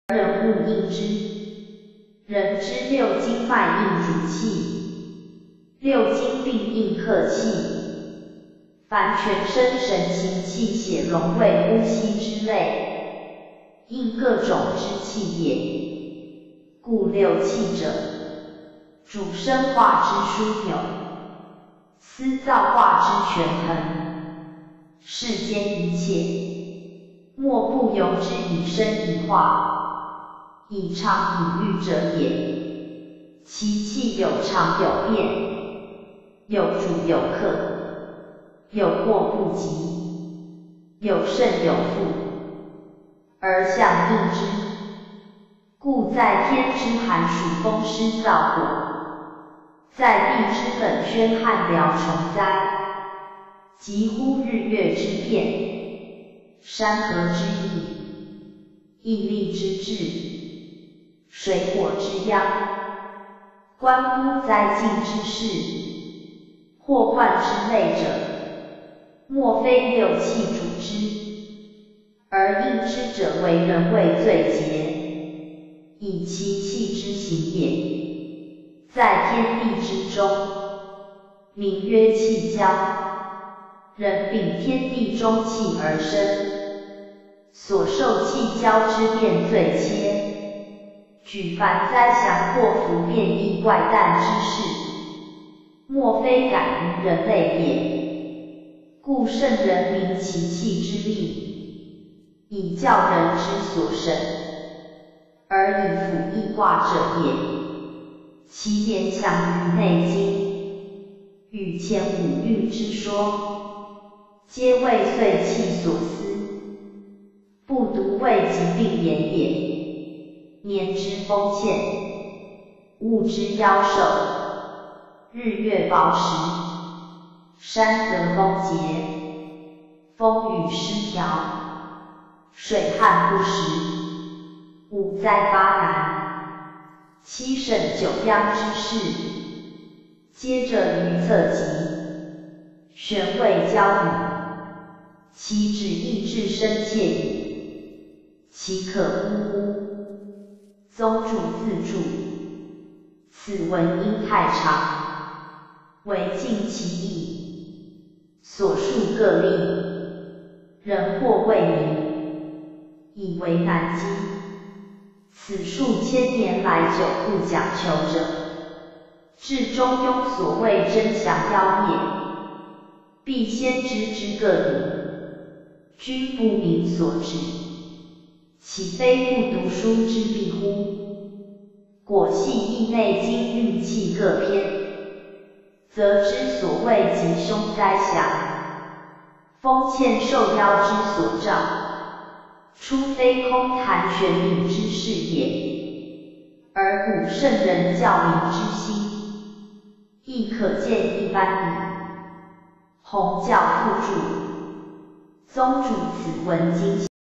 人物应之。人之六经脉应主气，六经并应客气。凡全身神形气血龙胃呼吸之类，应各种之气也。故六气者，主生化之枢纽，司造化之权衡。世间一切，莫不由之以生以化，以常以育者也。其气有常有变，有主有客，有过不及，有胜有负，而象应之。故在天之寒暑风湿燥火，在地之冷宣旱疗虫灾，及乎日月之变，山河之意，毅力之至，水火之殃，关乎灾尽之事，祸患之类者，莫非六气主之，而应之者为人谓最节，以其气之行也。在天地之中，名曰气交。人秉天地中气而生，所受气交之变最切。举凡灾祥祸福变异怪诞之事，莫非感于人类也。故圣人明其气之力，以教人之所审，而以辅易卦者也。其言强于内经，与前五运之说，皆为岁气所思，不独为疾病言也。年之丰欠，物之夭寿，日月薄时，山泽崩竭，风雨失调，水旱不时，五灾八难，七省九殃之事，皆着于侧极，玄谓交与，其旨意志深切矣。其可乎乎？宗主自助，此文因太长，为尽其意，所述各例，人或未明，以为难经。此数千年来久不讲求者，至中庸所谓真详妖也。必先知之各理，君不明所指，岂非不读书之必乎？果系亦内经运气各篇，则知所谓吉凶灾祥，丰欠受邀之所兆，初非空谈玄冥之事也。而古圣人教民之心，亦可见一斑矣。弘教附注，宗主此文经。